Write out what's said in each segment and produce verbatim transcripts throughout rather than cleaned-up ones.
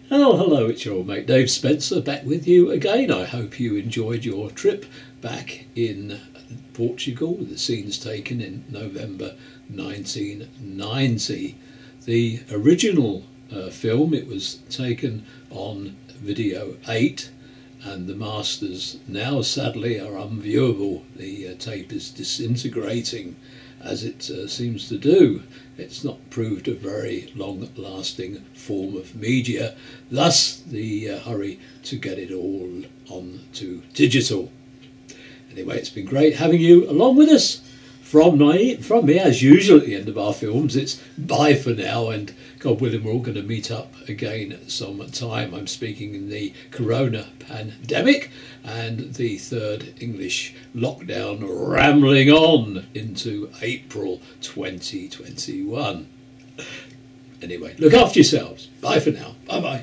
Oh, hello, it's your old mate Dave Spencer back with you again. I hope you enjoyed your trip back in Portugal, with the scenes taken in November nineteen ninety. The original uh, film, it was taken on video eight, and the masters now sadly are unviewable. The uh, tape is disintegrating, as it uh, seems to do. It's not proved a very long-lasting form of media, thus the uh, hurry to get it all onto digital. Anyway, it's been great having you along with us. From me, from me, as usual at the end of our films, it's bye for now, and God willing, we're all going to meet up again at some time. I'm speaking in the corona pandemic and the third English lockdown rambling on into April twenty twenty-one. Anyway, look after yourselves. Bye for now. Bye-bye.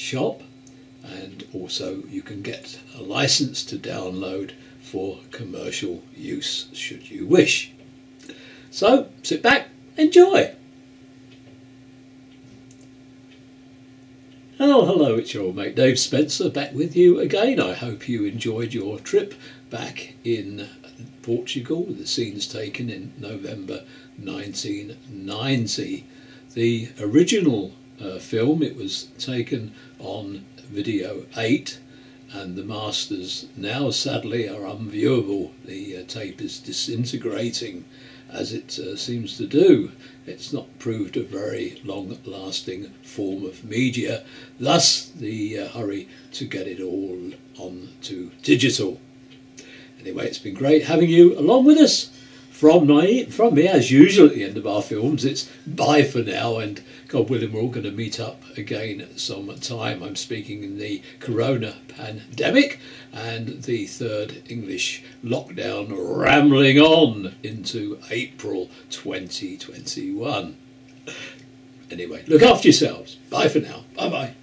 shop, and also you can get a license to download for commercial use should you wish. So sit back, enjoy. Oh, hello, it's your old mate Dave Spencer back with you again. I hope you enjoyed your trip back in Portugal, with the scenes taken in November nineteen ninety. The original uh, film, it was taken on video eight, and the masters now sadly are unviewable. The uh, tape is disintegrating, as it uh, seems to do. It's not proved a very long-lasting form of media, thus the uh, hurry to get it all onto digital. Anyway, it's been great having you along with us. From me, from me, as usual at the end of our films, it's bye for now, and God willing we're all going to meet up again at some time. I'm speaking in the corona pandemic and the third English lockdown rambling on into April twenty twenty-one. Anyway, look after yourselves. Bye for now. Bye bye.